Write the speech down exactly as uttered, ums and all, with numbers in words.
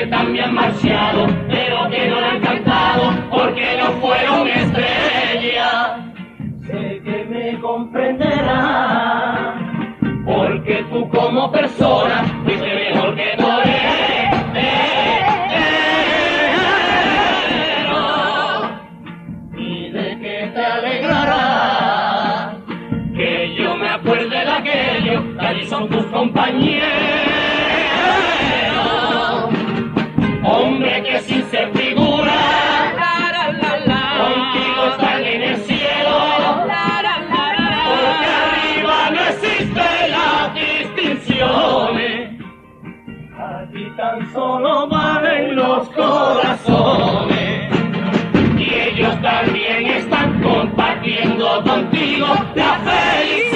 que también han marchado, pero que no le han cantado porque no fueron estrellas. Sé que me comprenderás, porque tú como persona fuiste mejor que torero. Y de que te alegrarás que yo me acuerde de aquello, que allí son tus compañeros. Hombre que sin ser figura, contigo están en el cielo, porque arriba no existen las distinciones, aquí tan solo valen los corazones, y ellos también están compartiendo contigo la felicidad.